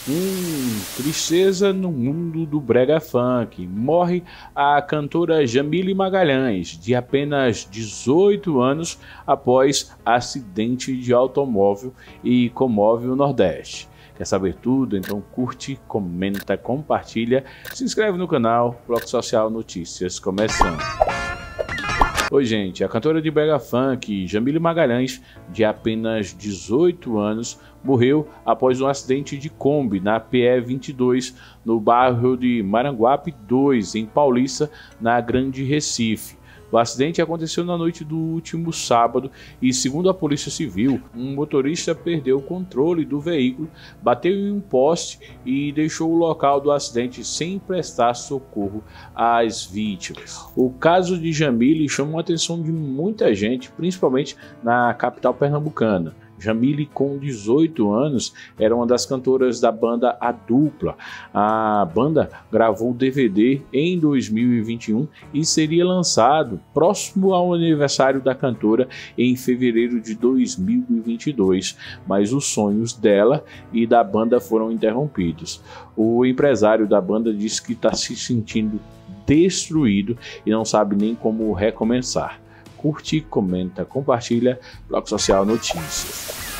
Tristeza no mundo do brega funk. Morre a cantora Jamile Magalhães, de apenas 18 anos, após acidente de automóvel e comove o Nordeste. Quer saber tudo? Então curte, comenta, compartilha, se inscreve no canal Bloco Social Notícias começando. Oi gente, a cantora de brega funk Jamile Magalhães, de apenas 18 anos, morreu após um acidente de Kombi na PE 22, no bairro de Maranguape 2, em Paulista, na Grande Recife. O acidente aconteceu na noite do último sábado e, segundo a Polícia Civil, um motorista perdeu o controle do veículo, bateu em um poste e deixou o local do acidente sem prestar socorro às vítimas. O caso de Jamile chamou a atenção de muita gente, principalmente na capital pernambucana. Jamile, com 18 anos, era uma das cantoras da banda A Dupla. A banda gravou o DVD em 2021 e seria lançado próximo ao aniversário da cantora em fevereiro de 2022, mas os sonhos dela e da banda foram interrompidos. O empresário da banda disse que está se sentindo destruído e não sabe nem como recomeçar. Curte, comenta, compartilha. Bloco Social Notícias.